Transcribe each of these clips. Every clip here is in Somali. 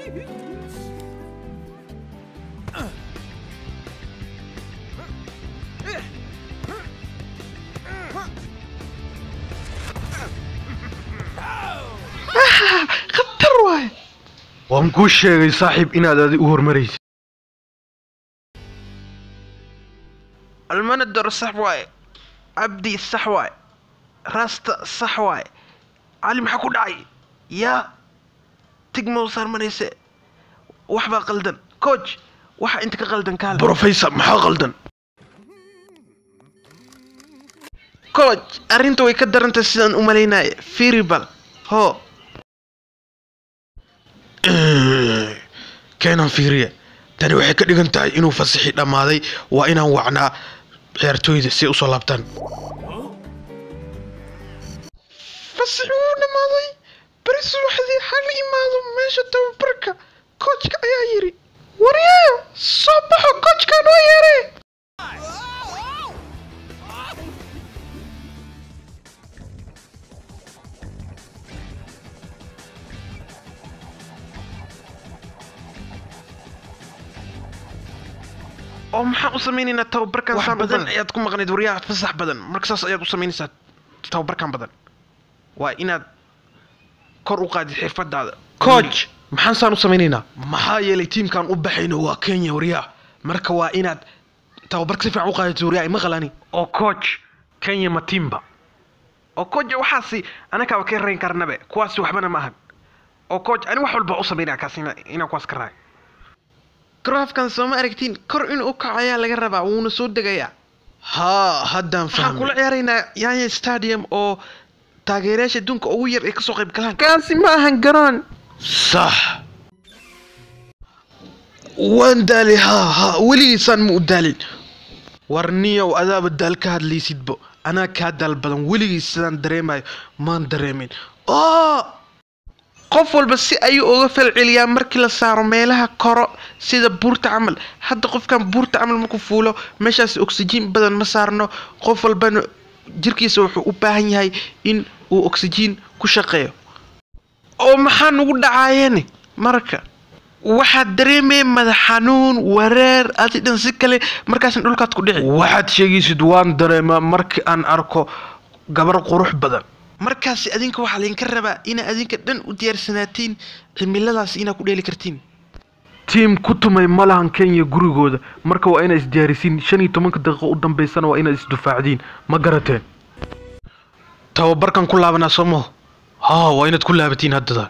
خطر واي وانكو شيغي صاحب إن هذا أهور مريس المندر الصحواي عبدي الصحواي راست الصحواي علي محكو داعي يا تقمو صار منيسي وحبا قلدن كوتش وحا انت كقلدن كالا بروفيسور محا غلدن كوتش ارنتو way ka daranta sidaan u maleynay fiiribal ho كينان فيريا تاني waxay ka dhigan tahay inuu fasaxi dhamaaday waa inaan wacnaa ciyaartooyda si u soo laabtaan fasaxi wuu dhamaaday baris waxdii xal imaado meesha tababarka coachka ayaa yiri waryaa soo baxo coachka noo yeeray oo maxaa u sameynayna tababarkan wax badan ayaad ku maqnayd waryaa fasax badan markaas ayaad u sameynaysaa tababarkan badan waa inaad kor u qaadid xirfadaada coach maxaan saan u sameynaynaa maxaa yeelay tiimkan u baxayno waa Kenya waryaa marka waa inaad tababarka si fiican u qaadato waryaa ma qalani oo coach Kenya ma tiimba oo coach waxaasi anaka waa ka reyn karnabe kuwaas waxbana ma ahan oo coach ani wax walba u sameynaa kaasina inaan kuwaas ka raay graafkan soo ma aragtiin kor in uu kacayaa laga rabaa wuuna soo degayaa ها هدان waxaan فهم kula ciyaaraynaa Yanya Stadium oo taageerayaasha dunka ugu yar ay ka soo qayb galaan kaasi ma ahan garoon صح واندالي ها ولي سان مودالين warniya oo adaaba dalka hadlaysidbo anaa ka dal badan weligiis sidaan dareemayo maan dareemin qof walba si ayuu uga falceliyaa markii la saaro meelaha koro sida buurta camal hadda qofkan buurta camal markuu fuulo meeshaas oxygen badan ma saarno qof walbana jirkiisa wuxuu u baahan yahay in uu oxygen ku shaqeeyo oo maxaa nagu dhacaayeen marka waxaad dareemay madax xanuun wareer adi dhan si kale markaasna dhulkaad ku dhici waxaad sheegaysid waan dareemaa markii aan arko gabar qurux badan markaas adinka waxa leen ka rabaa in adinka dhan u diyaarsanaatiin cimiladaas ina ku dheeli kartiin tiim ku tumay malahan Kenya gurigooda marka waa inay isdiyaarisiin 15 daqiiqo u dambeysana waa inay isdufaacdiin ma garateen tababarkan ku laabanaa somo ها waa inaad ku laabatiin haddada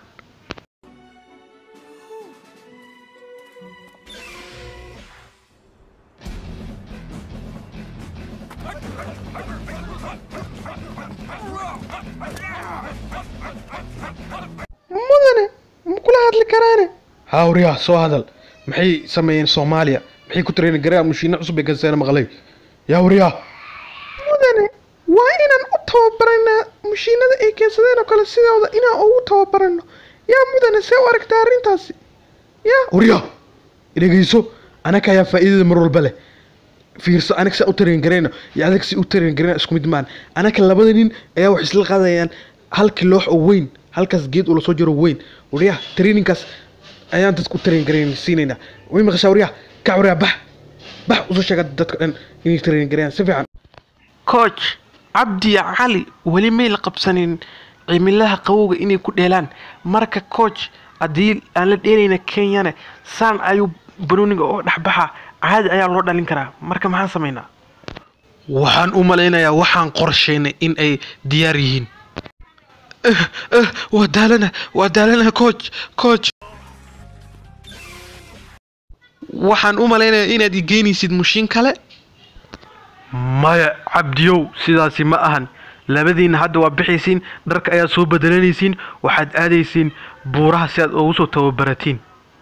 mudane kula hadli karaane ها وريا soo hadal maxay sameeyeen Soomaaliya maxay ku tareen garaa mushiina cusub ee gaasana maqlay yaa وريا mudane waa inaan u tababaranaa mushiinada ay keensadeen oo kale sidooda inaan ugu tababarano yaa mudane see u aragtaa arrintaasi yaa وريا ilagayso anaka ayaa faa'iidada mar walba leh fiirso anaka sa u tareen gareeno iyo adag si u tareen gareena isku mid maan anaka labada nin ayaa wax isla qaadayaan hal kiloox oo weyn halkaas geed ula soo jiro weyn وريا traininkaas ayaan dadku tareen gareen siinayna way maqashaa وريا ka وريا bax u soo sheegay dadka dhan inay tareen gareen si fiican coach Abdi Ali wali meel qabsanin cimilaha qawowga inay ku dheelaan marka coach adii aan la dheelayna Kenyana saan ayuu banuuniga oo dhaxbaxa caadi ayaa loo dhalin karaa marka maxaan sameynaa waxaan u maleynayaa waxaan qorsheynay in ay diyaar yihiin ودالنا كوتش waxaan u maleynayaa inaad igeynaysid mushin kale maya cabdiyow sidaasi ma ahan labadiina hadda waa bixaysiin dharka ayaa soo bedelanaysiin waxaad aadaysiin buuraha si aad ugu soo tababaratiin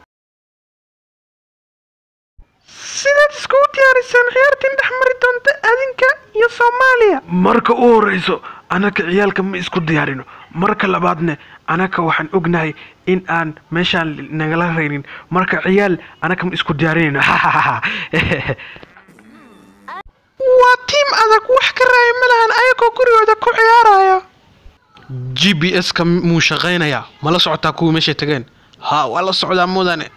sidaad isku diyaarisan ciyaartiin dhexmari doonta adinka iyo Soomaaliya marka u horeyso anaka ciyaalka ma isku diyaarino marka labaadna anaka waxaan ognahay in aan meeshaan nagala reerin marka ciyaal anaka ma isku diyaarinayno waa team adag wax ka raay malahan ayagoo gurigooda ku ciyaaraya GPS ka muu shaqeynaya mala socotaa kuwa meesha tageen ها والله صعود موداني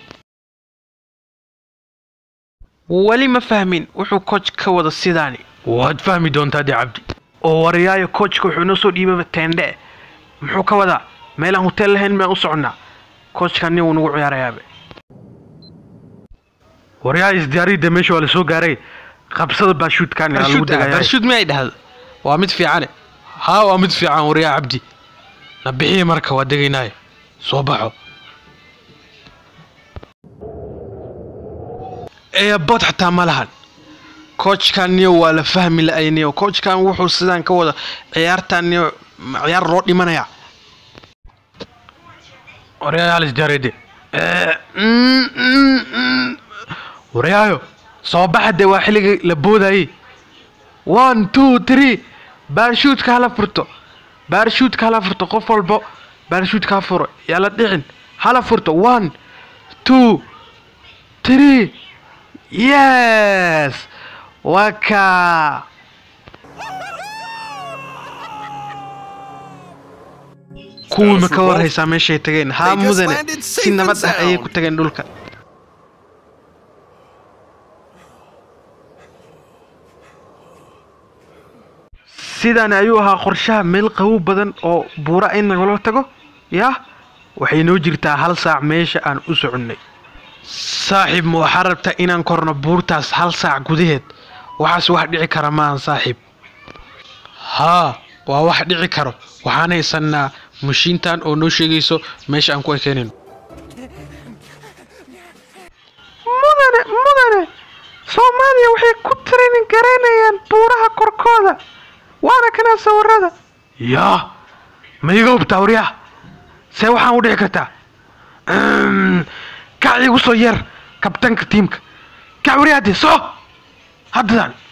ولي ما فاهمين وحو كوتش كودا سيداني واد فهمي دونتا دي عبدي oo wariyaayo coachka wuxuu noo soo dhiibay teende muxuu ka wadaa meelaan hotel lahayn ma u socnaa coachkani uu nagu ciyaarayaa wariyaayo isdiyaarida meesha waa la soo gaaray qabsada baashuudkan lagu dagayaa baashuud ma ay dhahdo waa mid fiican ها waa mid fiican wariyaa cabdi nabixiye marka waa degaynaa soo baxo bot xataa ma lahan coachkan waa la fahmi la'aynayo coachkan wuxuu sidaan ka wada ciyaartan ciyaar loo dhimanaya wariyaayo isdiyaaride wariyaayo soo baxade waa xilliga la boodayay 1 2 3 بارشوت كهلا فرتو قفل بو بارشوت كافر يلا دحين هلا فرتو 1 2 3 يس وكا كوي مكور هيسا ماشي تغين ها مدن سينا بدا اي كو تغين دولكا sidaan ayuu ahaa qorshaha meel qabow badan oo buura in nagala tago waxay noo jirtaa hal saac meesha aan u soconnay saaxiib ma waxa rabta inaan korno buurtaas hal saac gudaheed waxaas wax dhici kara ma aan saaxiib waa wax dhici karo waxaan haysanaa mashiintan oo noo sheegayso meesha aan ku ekeenin mudane Soomaaliya waxay ku training gareynayaan buuraha korkooda وانا كنا صورada ما يقوب توريا سي waxaan u dhici kartaa kacay ugu soo yar kabtanka teamka kacwariyaadi soo haddan